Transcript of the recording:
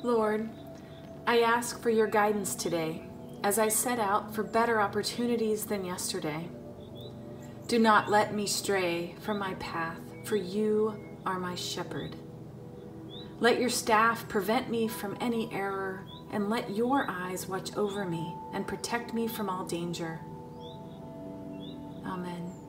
Lord, I ask for your guidance today as I set out for better opportunities than yesterday. Do not let me stray from my path, for you are my shepherd. Let your staff prevent me from any error, and let your eyes watch over me and protect me from all danger. Amen.